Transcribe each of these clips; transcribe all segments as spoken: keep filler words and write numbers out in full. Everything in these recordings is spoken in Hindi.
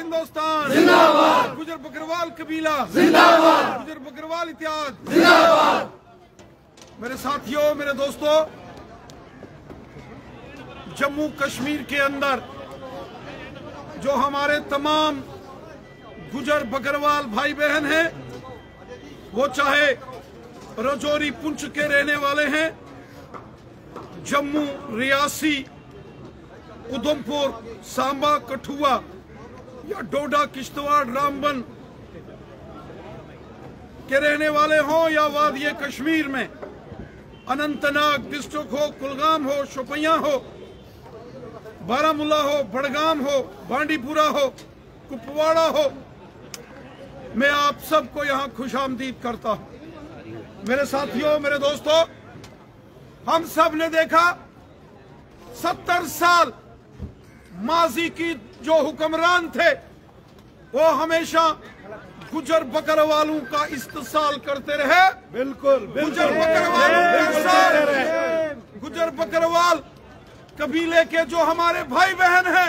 हिंदुस्तान जिंदाबाद, गुजर बकरवाल कबीला जिंदाबाद, गुजर बकरवाल इतिहाद जिंदाबाद। मेरे साथियों, मेरे दोस्तों, जम्मू कश्मीर के अंदर जो हमारे तमाम गुजर बकरवाल भाई बहन हैं, वो चाहे रजौरी पुंछ के रहने वाले हैं, जम्मू, रियासी, उधमपुर, सांबा, कठुआ या डोडा, किश्तवाड़, रामबन के रहने वाले हों, या वादिये कश्मीर में अनंतनाग डिस्ट्रिक्ट हो, कुलगाम हो, शोपियां हो, बारामूला हो, बड़गाम हो, बांडीपुरा हो, कुपवाड़ा हो, मैं आप सबको यहाँ खुशामदीद करता हूँ। मेरे साथियों, मेरे दोस्तों, हम सब ने देखा सत्तर साल माजी की जो हुक्मरान थे वो हमेशा गुजर बकरवालों का इस्तेसाल करते रहे। बिल्कुल, गुजर बकरवालों के साथ गुजर बकरवाल कबीले के जो हमारे भाई बहन हैं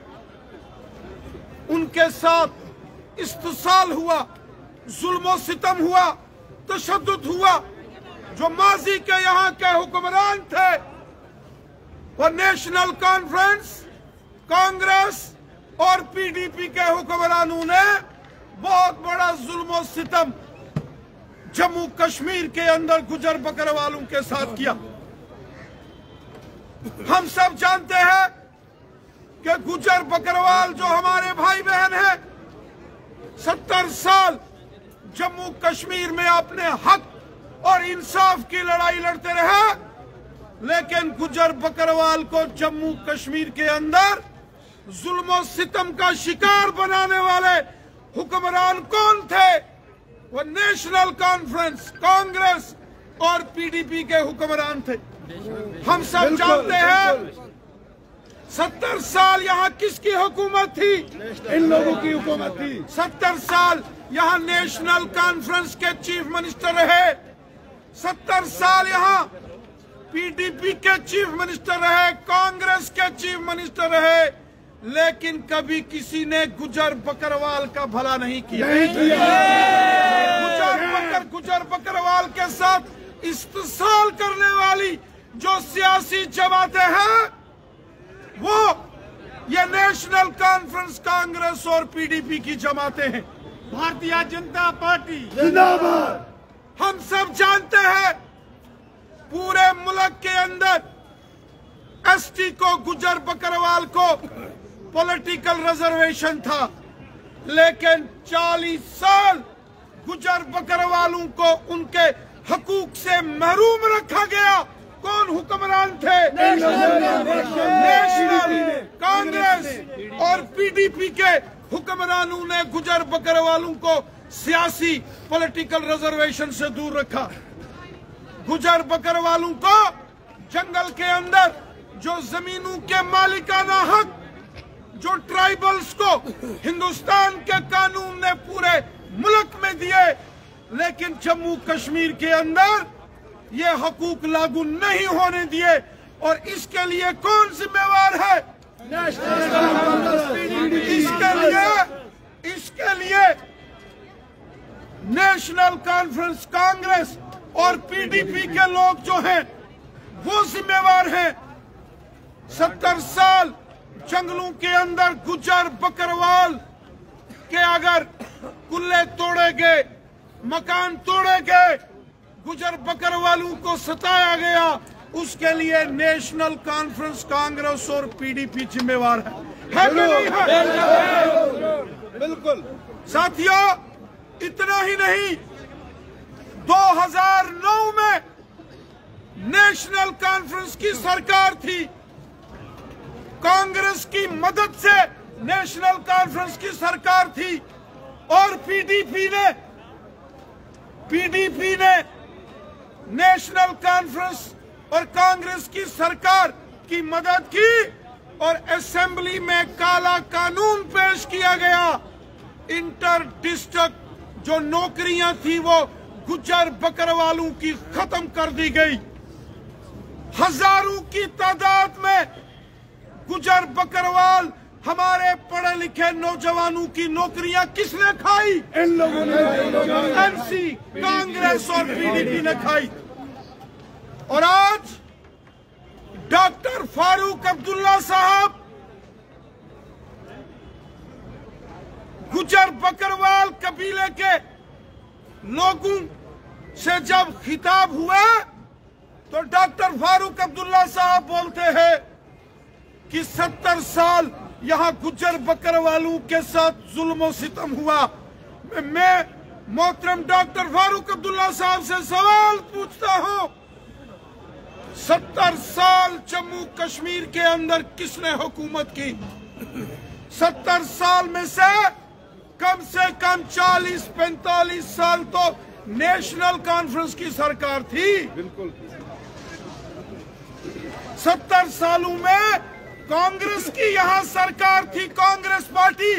उनके साथ इस्तेसाल हुआ, जुल्म सितम हुआ, तशद्दुद हुआ। जो माजी के यहाँ के हुक्मरान थे वो नेशनल कॉन्फ्रेंस, कांग्रेस और पीडीपी के हुक्मरानों ने बहुत बड़ा जुल्म सितम जम्मू कश्मीर के अंदर गुजर बकरवालों के साथ किया। हम सब जानते हैं कि गुजर बकरवाल जो हमारे भाई बहन हैं, सत्तर साल जम्मू कश्मीर में अपने हक और इंसाफ की लड़ाई लड़ते रहे, लेकिन गुजर बकरवाल को जम्मू कश्मीर के अंदर जुल्म सितम का शिकार बनाने वाले हुक्मरान कौन थे? वो नेशनल कॉन्फ्रेंस, कांग्रेस और पीडीपी के हुक्मरान थे। हम सब जानते हैं सत्तर साल यहाँ किसकी हुकूमत थी? इन लोगों की हुकूमत थी। सत्तर साल यहाँ नेशनल कॉन्फ्रेंस के चीफ मिनिस्टर रहे, सत्तर साल यहाँ पीडीपी के चीफ मिनिस्टर रहे, कांग्रेस के चीफ मिनिस्टर रहे, लेकिन कभी किसी ने गुजर बकरवाल का भला नहीं किया। नहीं किया। गुजर बकर गुजर बकरवाल के साथ इस्तेसाल करने वाली जो सियासी जमातें हैं वो ये नेशनल कॉन्फ्रेंस, कांग्रेस और पीडीपी की जमातें हैं। भारतीय जनता पार्टी जिंदाबाद। हम सब जानते हैं पूरे मुल्क के अंदर एसटी को, गुजर बकरवाल को पॉलिटिकल रिजर्वेशन था, लेकिन चालीस साल गुजर बकरवालों को उनके हकूक से महरूम रखा गया। कौन हुक्मरान थे? नेशनल कांग्रेस और पीडीपी के हुक्मरानों ने गुजर बकरवालों को सियासी पॉलिटिकल रिजर्वेशन से दूर रखा। गुजर बकरवालों को जंगल के अंदर जो जमीनों के मालिकाना हक जो ट्राइबल्स को हिंदुस्तान के कानून ने पूरे मुल्क में दिए, लेकिन जम्मू कश्मीर के अंदर ये हकूक लागू नहीं होने दिए। और इसके लिए कौन जिम्मेवार है? इसके लिए इसके लिए नेशनल कॉन्फ्रेंस, कांग्रेस और पीडीपी के लोग जो हैं वो जिम्मेवार हैं। सत्तर साल जंगलों के अंदर गुजर बकरवाल के अगर कुल्ले तोड़े गए, मकान तोड़े गए, गुजर बकरवालों को सताया गया, उसके लिए नेशनल कॉन्फ्रेंस, कांग्रेस और पीडीपी जिम्मेवार है, है कि नहीं है? बिल्कुल। साथियों, इतना ही नहीं, दो हज़ार नौ में नेशनल कॉन्फ्रेंस की सरकार थी, कांग्रेस की मदद से नेशनल कॉन्फ्रेंस की सरकार थी और पीडीपी ने पीडीपी ने नेशनल कॉन्फ्रेंस और कांग्रेस की सरकार की मदद की और असेंबली में काला कानून पेश किया गया। इंटर डिस्ट्रिक्ट जो नौकरियां थी वो गुजर बकरवालों की खत्म कर दी गई। हजारों की तादाद में गुजर बकरवाल हमारे पढ़े लिखे नौजवानों की नौकरियां किसने खाई? इन लोगों ने एमसी, कांग्रेस और पीडीपी ने खाई। और आज डॉक्टर फारूक अब्दुल्ला साहब गुजर बकरवाल कबीले के लोगों से जब खिताब हुआ तो डॉक्टर फारूक अब्दुल्ला साहब बोलते हैं कि सत्तर साल यहां गुजर बकरवालों के साथ जुल्म सितम हुआ। मैं मोहतरम डॉक्टर फारूक अब्दुल्ला साहब से सवाल पूछता हूं, सत्तर साल जम्मू कश्मीर के अंदर किसने हुकूमत की? सत्तर साल में से कम से कम चालीस पैंतालीस साल तो नेशनल कॉन्फ्रेंस की सरकार थी। बिल्कुल। सत्तर सालों में कांग्रेस की यहां सरकार थी, कांग्रेस पार्टी।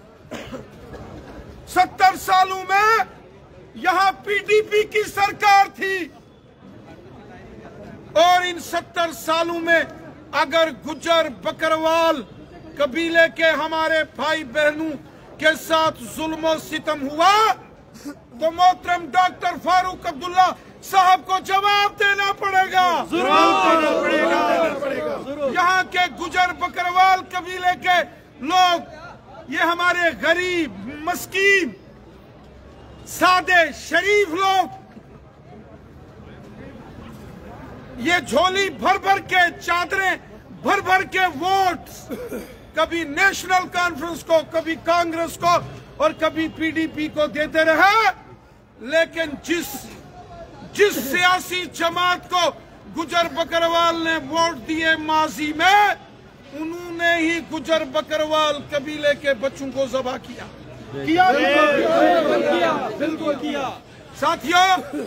सत्तर सालों में यहां पीडीपी की सरकार थी। और इन सत्तर सालों में अगर गुजर बकरवाल कबीले के हमारे भाई बहनों के साथ जुल्म सितम हुआ तो मोहतरम डॉक्टर फारूक अब्दुल्ला साहब को जवाब देना पड़ेगा। जरूर देना पड़ेगा। यहाँ के गुजर बकरवाल कबीले के लोग, ये हमारे गरीब मस्कीन सादे शरीफ लोग, ये झोली भर भर के चादरें भर भर के वोट कभी नेशनल कॉन्फ्रेंस को, कभी कांग्रेस को और कभी पीडीपी को देते रहे। लेकिन जिस जिस सियासी जमात को गुजर बकरवाल ने वोट दिए माजी में, उन्होंने ही गुजर बकरवाल कबीले के बच्चों को ज़बह किया किया किया बिल्कुल किया। साथियों,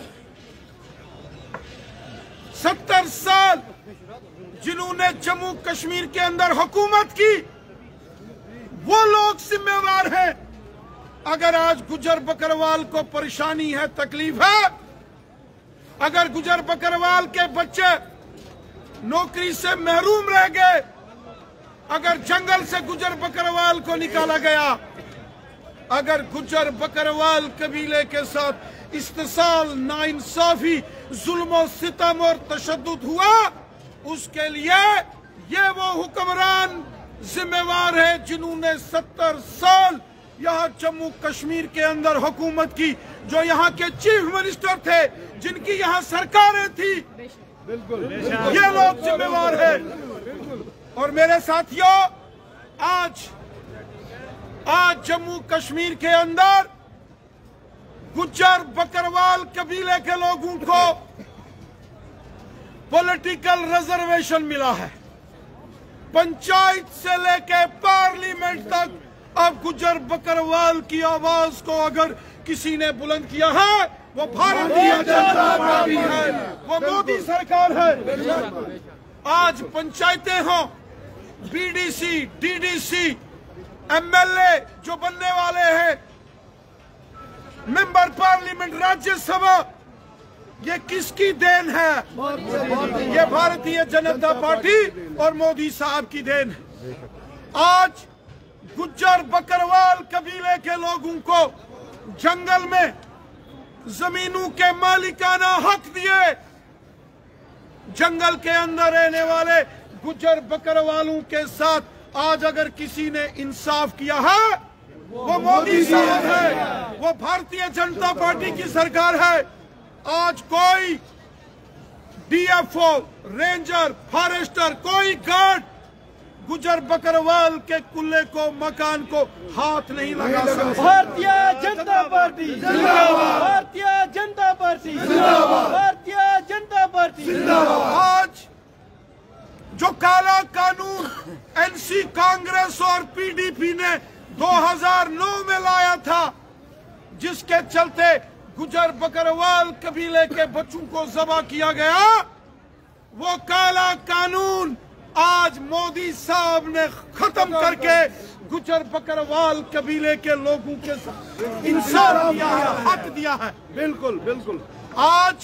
सत्तर साल जिन्होंने जम्मू कश्मीर के अंदर हुकूमत की, वो लोग जिम्मेवार हैं अगर आज गुजर बकरवाल को परेशानी है, तकलीफ है। अगर गुजर बकरवाल के बच्चे नौकरी से महरूम रह गए, अगर जंगल से गुजर बकरवाल को निकाला गया, अगर गुजर बकरवाल कबीले के साथ इस्तेसाल, नाइंसाफी, जुल्म सितम और तशद्दुद हुआ, उसके लिए ये वो हुक्मरान जिम्मेवार है जिन्होंने सत्तर साल यहाँ जम्मू कश्मीर के अंदर हुकूमत की, जो यहाँ के चीफ मिनिस्टर थे, जिनकी यहाँ सरकारें थी। बिल्कुल ये लोग जिम्मेवार हैं। और मेरे साथियों, आज आज जम्मू कश्मीर के अंदर गुज्जर बकरवाल कबीले के लोगों को पॉलिटिकल रिजर्वेशन मिला है। पंचायत से लेके पार्लियामेंट तक अब गुज्जर बकरवाल की आवाज को अगर किसी ने बुलंद किया है, वो भारतीय जनता पार्टी है, वो मोदी सरकार है। आज पंचायतें हों, बीडीसी, डीडीसी, एमएलए जो बनने वाले हैं, मेंबर पार्लियामेंट, राज्यसभा, ये किसकी देन है? ये भारतीय जनता पार्टी और मोदी साहब की देन है। आज गुज्जर बकरवाल कबीले के लोगों को जंगल में जमीनों के मालिकाना हक दिए। जंगल के अंदर रहने वाले गुज्जर बकरवालों के साथ आज अगर किसी ने इंसाफ किया है, वो मोदी साहब है, वो भारतीय जनता पार्टी की सरकार है। आज कोई डीएफओ, रेंजर, फॉरेस्टर, कोई गार्ड गुजर बकरवाल के कुल्ले को, मकान को हाथ नहीं लगा सकता। भारतीय जनता पार्टी जिंदाबाद, भारतीय जनता पार्टी जिंदाबाद, भारतीय जनता पार्टी जिंदाबाद। आज जो काला कानून एनसी, कांग्रेस और पीडीपी ने दो हज़ार नौ में लाया था, जिसके चलते गुजर बकरवाल कबीले के बच्चों को ज़बह किया गया, वो काला कानून आज मोदी साहब ने खत्म करके गुजर बकरवाल कबीले के लोगों के साथ इंसाफ दिया है, हक दिया है। बिल्कुल बिल्कुल। आज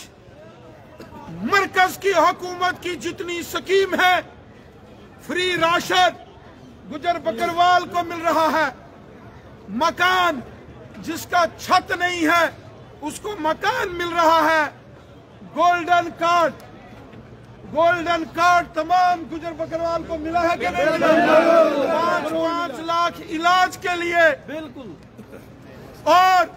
मरकज की हुकूमत की जितनी स्कीम है, फ्री राशन, गुजर बकरवाल को मिल रहा है मकान, जिसका छत नहीं है उसको मकान मिल रहा है। गोल्डन कार्ड, गोल्डन कार्ड तमाम गुजर बकरवाल को मिला है कि नहीं? पांच पांच लाख इलाज के लिए। बिल्कुल। और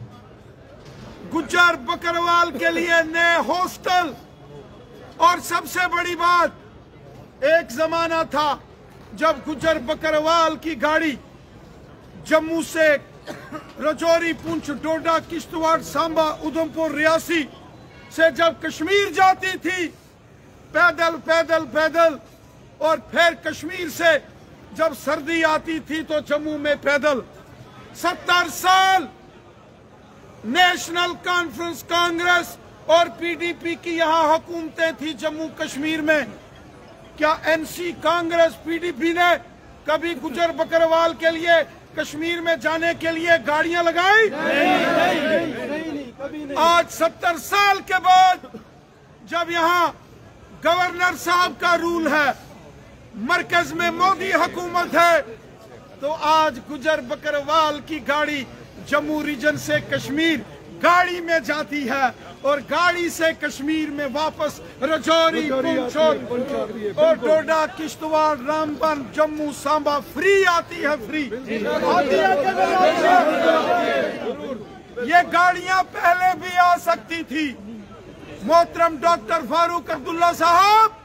गुजर बकरवाल के लिए नए हॉस्टल। और सबसे बड़ी बात, एक जमाना था जब गुजर बकरवाल की गाड़ी जम्मू से रजौरी, पुंछ, डोडा, किश्तवाड़, सांबा, उधमपुर, रियासी से जब कश्मीर जाती थी पैदल पैदल पैदल, और फिर कश्मीर से जब सर्दी आती थी तो जम्मू में पैदल। सत्तर साल नेशनल कॉन्फ्रेंस कांग्रेस और पीडीपी की यहां हुकूमतें थी जम्मू कश्मीर में। क्या एनसी कांग्रेस पीडीपी ने कभी गुजर बकरवाल के लिए कश्मीर में जाने के लिए गाड़ियां लगाई? नहीं, नहीं, नहीं, नहीं, नहीं, कभी नहीं। आज सत्तर साल के बाद जब यहाँ गवर्नर साहब का रूल है, मरकज में मोदी हुकूमत है, तो आज गुजर बकरवाल की गाड़ी जम्मू रीजन से कश्मीर गाड़ी में जाती है और गाड़ी से कश्मीर में वापस रजौरी, पुंछ और डोडा, किश्तवाड़, रामबन, जम्मू, सांबा फ्री आती है। फ्री आती है। ये गाड़ियां पहले भी आ सकती थी। मोहतरम डॉक्टर फारूक अब्दुल्ला साहब,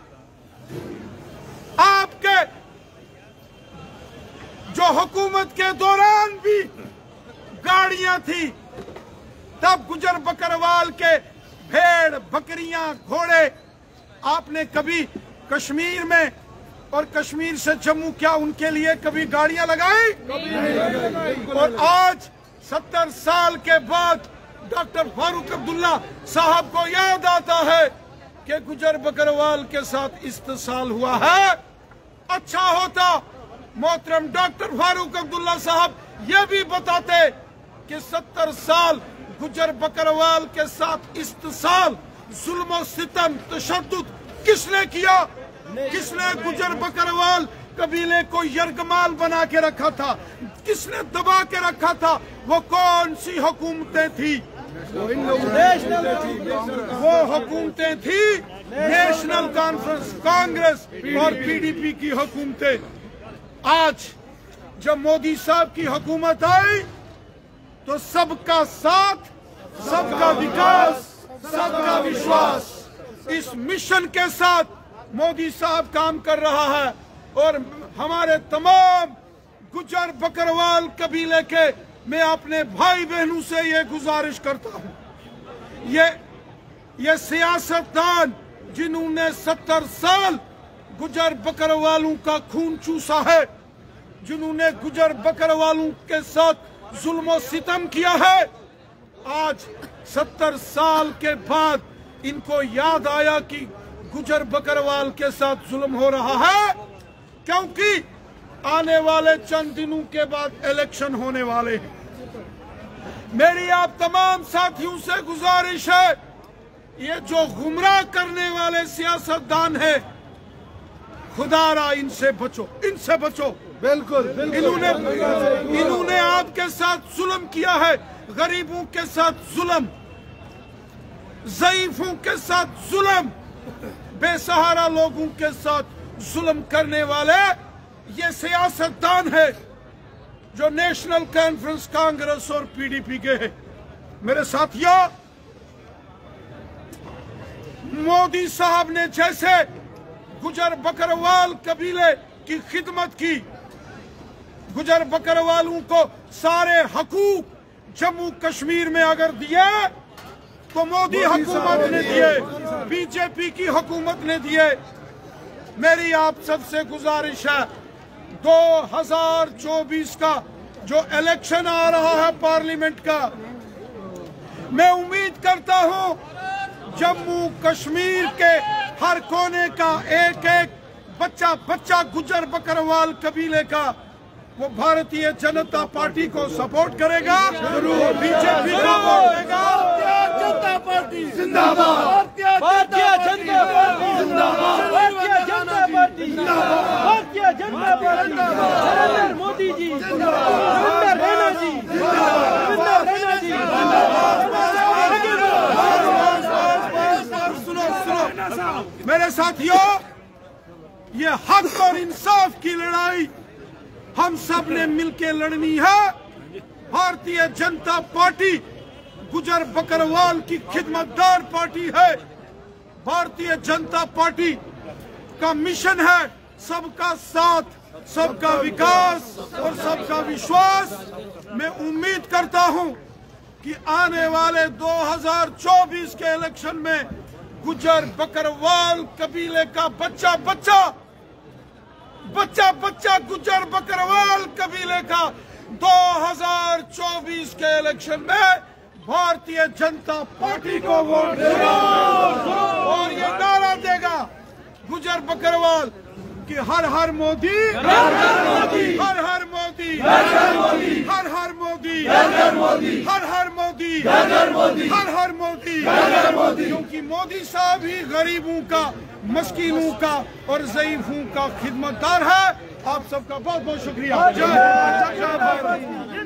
आपके जो हुकूमत के दौरान भी गाड़ियां थी, तब गुजर बकरवाल के भेड़, बकरियां, घोड़े आपने कभी कश्मीर में और कश्मीर से जम्मू क्या उनके लिए कभी गाड़ियां लगाई? और आज सत्तर साल के बाद डॉक्टर फारूक अब्दुल्ला साहब को याद आता है कि गुजर बकरवाल के साथ इस्तेसाल हुआ है। अच्छा होता मोहतरम डॉक्टर फारूक अब्दुल्ला साहब ये भी बताते कि सत्तर साल गुजर बकरवाल के साथ इस्तेसाल, जुल्म और सितम, तशद्दुद किसने किया? किसने गुजर बकरवाल कबीले को यरगमाल बना के रखा था? किसने दबा के रखा था? वो कौन सी हुकूमतें थी? वो हुकूमतें थी नेशनल कॉन्फ्रेंस कांग्रेस और पीडीपी की हुकूमतें। आज जब मोदी साहब की हुकूमत आई तो सबका साथ, सबका विकास, सबका विश्वास, इस मिशन के साथ मोदी साहब काम कर रहा है। और हमारे तमाम गुजर बकरवाल कबीले के मैं अपने भाई बहनों से ये गुजारिश करता हूँ, ये ये सियासतदान जिन्होंने सत्तर साल गुजर बकरवालों का खून चूसा है, जिन्होंने गुजर बकरवालों के साथ जुल्म और सितम किया है, आज सत्तर साल के बाद इनको याद आया कि गुजर बकरवाल के साथ जुल्म हो रहा है, क्योंकि आने वाले चंद दिनों के बाद इलेक्शन होने वाले हैं। मेरी आप तमाम साथियों से गुजारिश है, ये जो गुमराह करने वाले सियासतदान हैं, खुदारा इनसे बचो, इनसे बचो। बिल्कुल, इन्होंने इन्होंने आपके साथ जुल्म किया है, गरीबों के साथ जुल्म, ज़ईफों के साथ जुल्म, बेसहारा लोगों के साथ जुल्म करने वाले ये सियासतदान है जो नेशनल कॉन्फ्रेंस कांग्रेस और पीडीपी के हैं। मेरे साथियों, मोदी साहब ने जैसे गुजर बकरवाल कबीले की खिदमत की, गुजर बकरवालों को सारे हकूक जम्मू कश्मीर में अगर दिए तो मोदी हुकूमत ने दिए, बीजेपी की हुकूमत ने दिए। मेरी आप सबसे गुजारिश है, दो हजार चौबीस का जो इलेक्शन आ रहा है पार्लियामेंट का, मैं उम्मीद करता हूं जम्मू कश्मीर के हर कोने का एक एक बच्चा बच्चा गुजर बकरवाल कबीले का वो भारतीय जनता पार्टी को सपोर्ट करेगा, बीजेपी को वोट देगा। जनता पार्टी जिंदाबाद, भारतीय जनता पार्टी जिंदाबाद, भारतीय जनता पार्टी जिंदाबाद, भारतीय जनता पार्टी नरेंद्र मोदी जी जिंदाबाद, रैना जी जिंदाबाद, रैना जी सुनो सुनो मेरे साथियों, ये हक और इंसाफ की लड़ाई हम सब ने मिलकर लड़नी है। भारतीय जनता पार्टी गुजर बकरवाल की खिदमतदार पार्टी है। भारतीय जनता पार्टी का मिशन है सबका साथ, सबका विकास और सबका विश्वास। मैं उम्मीद करता हूं कि आने वाले दो हज़ार चौबीस के इलेक्शन में गुजर बकरवाल कबीले का बच्चा बच्चा बच्चा बच्चा गुजर बकरवाल कबीले का दो हज़ार चौबीस के इलेक्शन में भारतीय जनता पार्टी को वोट देगा और ये नारा देगा गुजर बकरवाल कि हर हर मोदी, हर हर मोदी, हर हर मोदी, हर हर मोदी, हर हर मोदी, हर हर मोदी, हर हर मोदी, हर हर मोदी, हर हर मोदी, हर हर मोदी, क्योंकि मोदी साहब ही गरीबों का, मस्कीनों का और ज़ईफों का खिदमतदार है। आप सबका बहुत बहुत शुक्रिया। जय भारत।